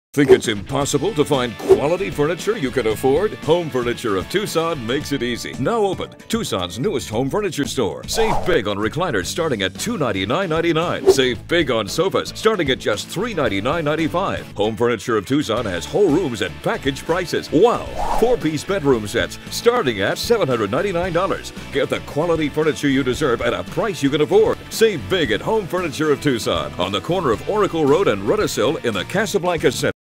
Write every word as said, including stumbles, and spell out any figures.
Think it's impossible to find quality furniture you can afford? Home Furniture of Tucson makes it easy. Now open, Tucson's newest home furniture store. Save big on recliners starting at two hundred ninety-nine ninety-nine. Save big on sofas starting at just three hundred ninety-nine ninety-five. Home Furniture of Tucson has whole rooms at package prices. Wow! Four-piece bedroom sets starting at seven hundred ninety-nine dollars. Get the quality furniture you deserve at a price you can afford. Save big at Home Furniture of Tucson on the corner of Oracle Road and Rudisil in the Casablanca Center.